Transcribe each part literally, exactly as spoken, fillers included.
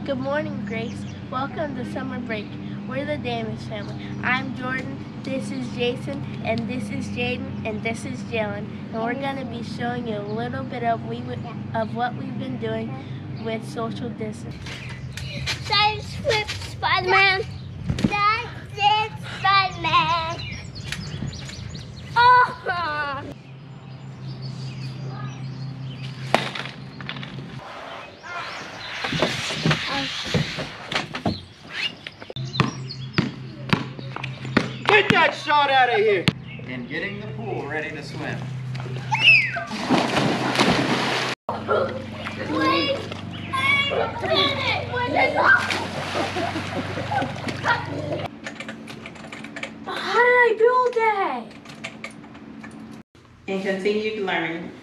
Good morning, Grace. Welcome to summer break. We're the Damage family. I'm Jordan, this is Jason, and this is Jaden, and this is Jalen. And we're going to be showing you a little bit of, we, of what we've been doing with social distance. Side flip Spider-Man. Side flip Spider-Man. Oh! Get that shot out of here! And getting the pool ready to swim. Please! I did it! What is How did I build that? And continue to learn.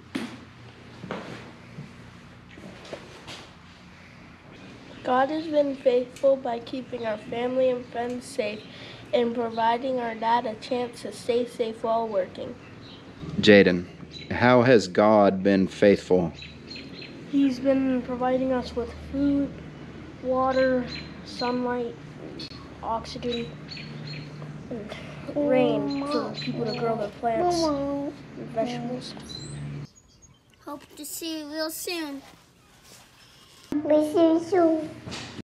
God has been faithful by keeping our family and friends safe and providing our dad a chance to stay safe while working. Jaden, how has God been faithful? He's been providing us with food, water, sunlight, oxygen, and rain for people to grow their plants and vegetables. Hope to see you real soon. We see you soon.